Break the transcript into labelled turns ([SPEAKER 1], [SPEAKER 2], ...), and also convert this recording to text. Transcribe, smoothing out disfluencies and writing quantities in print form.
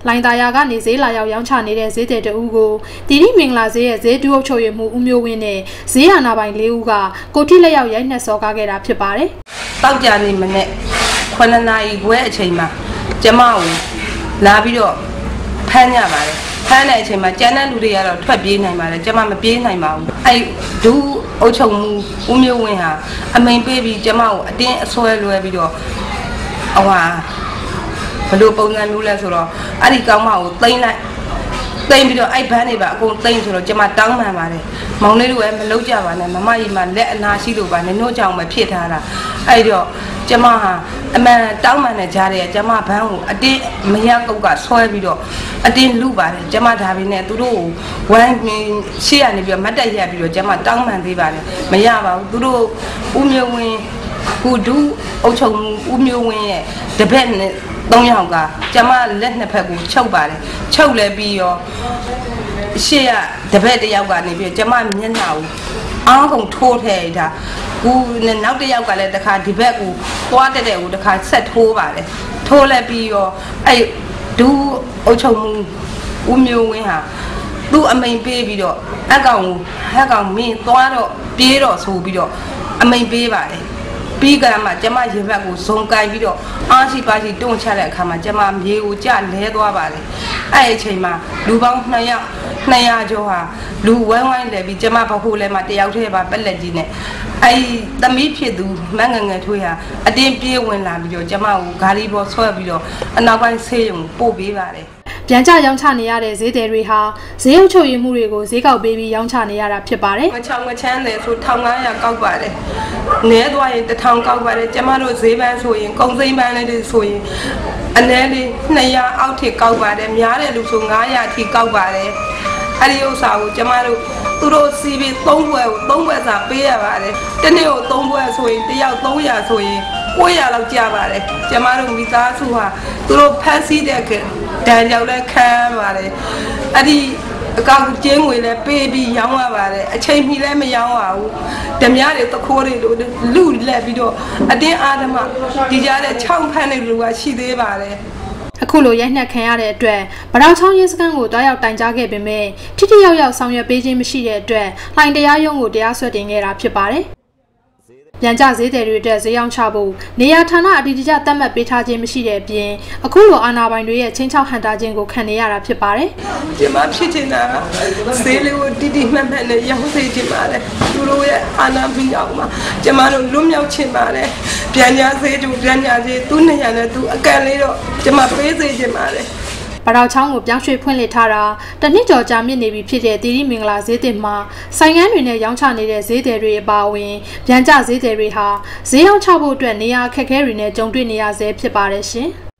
[SPEAKER 1] Hlaingtharyarကနေဈေးလာရောက်ရောင်းချနေတဲ့ဈေးတဲ့တူကိုတီရီမင်္ဂလာဈေးရဲ့ဈေးဒုအုပ်ချုပ်ရေးမှုဦးမျိုးဝင်းနဲ့ဈေးအာဏာပိုင်၄ဦးကကိုထိလက်ရောက်ရိုက်နှက်စော်ကားခဲ့တာဖြစ်ပါတယ်
[SPEAKER 2] ။တောက်ကြနေမနဲ့9နာရီခွဲအချိန်မှာကျမကိုလာပြီးတော့ဖမ်းကြပါတယ်။ဖမ်းတဲ့အချိန်မှာကျန်တဲ့လူတွေကတော့ထွက်ပြေးနိုင်ပါတယ်။ကျမမပြေးနိုင်ပါဘူး။ဒုအုပ်ချုပ်မှုဦးမျိုးဝင်းဟာအမိန်ပေးပြီးကျမကိုအတင်းအဆွဲလွှဲပြီးတော့ဘလို့ပုံစံမျိုးလဲဆိုတော့အဲ့ဒီကောင်းမကိုသိမ့်ပြီးတော့အဲ့ဘန်းတွေပါအကုန်သိမ့်ဆိုတော့ကျမတောင်းပန်ပါတယ်မောင်လေးတို့လည်းမလုပ်ကြပါနဲ့မမကြီးမှလက်အနာရှိလို့ပါနဲ့နှုတ်ကြောင်ပဲဖြစ်ထားတာအဲ့တော့ကျမဟာအမှန်တောင်းပန်တဲ့ကြားတဲ့ကျမဘန်းကိုအတင်းမရကုတ်ကဆွဲပြီးတော့အတင်းလူပါတယ်ကျမဒါပေမဲ့သူတို့ကိုဝမ်းရှေ့ရနေပြီးတော့မတ်တက်ရက်ပြီးတော့ကျမတောင်းပန်သေးပါတယ်မရပါဘူးသူတို့ဦးမျိုးဝင်းကိုဒုအုပ်ချုပ်မှုဦးမျိုးဝင်းရဲ့တပည့်နဲ့3ယောက်ကကျမလက်နှစ်ဖက်ကိုချုပ်ပါတယ်ချုပ်လဲပြီးရောရှေ့ကတပည့်တစ်ယောက်ကနေပြီးကျမမျက်နှာကိုအားကုန်ထိုးထည့်တာကိုနောက်တစ်ယောက်ကလည်းတခါဒီဘက်ကိုသွားတက်တဲ့ကိုတခါဆက်ထိုးပါတယ်ထိုးလဲပြီးရောအဲ့ဒုအုပ်ချုပ်မှုဦးမျိုးဝင်းဟာသူ့အမိန်ပေးပြီးတော့အကောင်မင်းသွားတော့ပြေးတော့ဆိုပြီးတော့အမိန်ပေးပါတယ်ပြီးကြမှာကျမရေဘက်ကိုဇုံကိုင်ပြီးတော့အားရှိပါရှိတွန့်ချတဲ့အခါမှာကျမမြေကိုကြလဲသွားပါတယ်အဲ့အချိန်မှာလူပေါင်း200ကျော်ဟာလူဝိုင်းလဲပြီးကျမဘဖို့လဲမှာတယောက်တည်းပါပက်လက်ကြီးနဲ့အဲ့သမီးဖြစ်သူမငငယ်ထွေးဟာအတင်းပြေးဝင်လာပြီးတော့ကျမကိုဂါရီပေါ်ဆွဲပြီးတော့အနောက်ပိုင်းဆေးရုံပို့ပေးပါတယ်
[SPEAKER 1] ပြန်ကြရောင်းချနေရတဲ့ဈေးတယ်တွေဟာဈေးအုပ်ချုပ်ရေးမှုတွေကိုဈေးကောက်ပေးပြီးရောင်းချနေရတာဖြစ်ပါတယ်
[SPEAKER 2] ။ငချောင်းငချမ်းတယ်ဆို1500ကောက်ပါတယ်။နည်းသွားရင်1000ကောက်ပါတယ်။ကျမတို့ဈေးပန်းဆိုရင်ကုန်စိမ်းပန်းလေးတွေဆိုရင်အနည်းလေး200အောက်ထိကောက်ပါတယ်။များတယ်လို့ဆို900အထိကောက်ပါတယ်။အဲဒီဥစ္စာကိုကျမတို့သူတို့စီးပြီး3ဘွဲကို3ဘွဲစာပေးရပါတယ်။တစ်နေ့ကို3ဘွဲဆိုရင်တစ်ယောက်300ဆိုရင်900လောက်ကျပါတယ်။ကျမတို့မိသားစုဟာသူတို့ဖမ်းဆီးတဲ့တန်ကြောက်လဲခံပါတယ်အဲ့ဒီအကောက်ကျင်းငွေလဲပေးပြီးရောင်းရပါတယ်အချိန်မီလဲမရောင်းရဘူးဓမြတွေတခိုးတွေလို့လူလက်ပြီးတော့အတင်းအားဓမ္မဒီကြားတဲ့6ဖန်းတွေလူကရှိသေးပါတယ်
[SPEAKER 1] အခုလိုရိုက်နှက်ခံရတဲ့အတွက်ဗတောင်ချောင်းရဲစခန်းကိုတွားရောက်တိုင်ကြားခဲ့ပေမဲ့ထိထိရောက်ရောက်ဆောင်ရွက်ပေးခြင်းမရှိတဲ့အတွက်Hlaingtharyarရုံးကိုတရားစွဲတင်ခဲ့တာဖြစ်ပါတယ်ပြန်ကြဈေးတယ်တွေအတွက်ဈေးရောင်းချဖို့နေရာဌာနအတီးတကျသတ်မှတ်ပေးထားခြင်းမရှိတဲ့အပြင်အခုလိုအာဏာပိုင်တွေရဲ့ချင်းချောက်ဟန်တာခြင်းကိုခံနေရတာဖြစ်ပါတယ်
[SPEAKER 2] ။ကျမဖြစ်နေတာဈေးလေးကိုတိမှန်မှန်နဲ့ရောင်းစေချင်ပါတယ်။သူတို့ရဲ့အာဏာပြီးအောင်မှာကျမတို့လွတ်မြောက်ချင်ပါတယ်။ပြန်ကြဈေးသူနေရာနဲ့သူအကန့်လေးတော့ကျမပေးစေချင်ပါတယ်။
[SPEAKER 1] ဗတောင်ချောင်းကိုပြောင်းရွှေ့ဖွင့်လှစ်ထားတာတနှစ်ကျော်ကြာမြင့်နေပြီဖြစ်တဲ့တီရီမင်္ဂလာဈေးတင်မှာဆိုင်ငန်းတွေနဲ့ရောင်းချနေတဲ့ဈေးတယ်တွေအပါအဝင်ပြန်ကြဈေးတယ်တွေဟာဈေးရောင်းချဖို့အတွက်နေရာအခက်အခဲတွေနဲ့ကြုံတွေ့နေရဆဲဖြစ်ပါတယ်ရှင်။